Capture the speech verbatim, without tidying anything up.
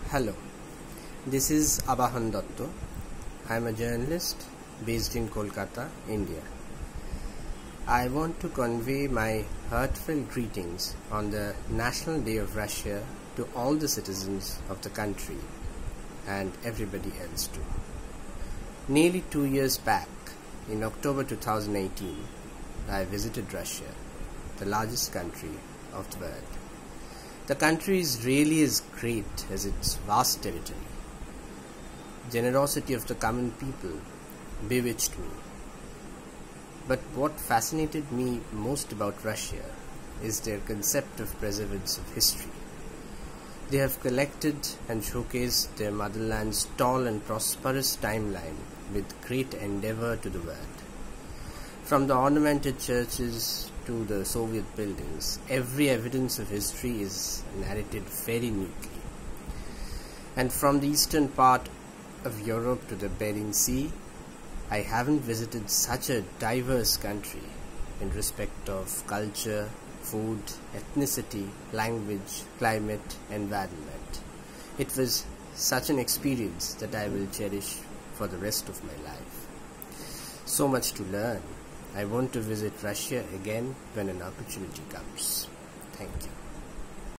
Hello, this is Abahan Datto. I am a journalist based in Kolkata, India. I want to convey my heartfelt greetings on the National Day of Russia to all the citizens of the country and everybody else too. Nearly two years back, in October two thousand eighteen, I visited Russia, the largest country of the world. The country is really as great as its vast territory. Generosity of the common people bewitched me. But what fascinated me most about Russia is their concept of preservance of history. They have collected and showcased their motherland's tall and prosperous timeline with great endeavor to the world. From the ornamented churches to the Soviet buildings, every evidence of history is narrated very neatly. And from the eastern part of Europe to the Bering Sea, I haven't visited such a diverse country in respect of culture, food, ethnicity, language, climate, environment. It was such an experience that I will cherish for the rest of my life. So much to learn. I want to visit Russia again when an opportunity comes. Thank you.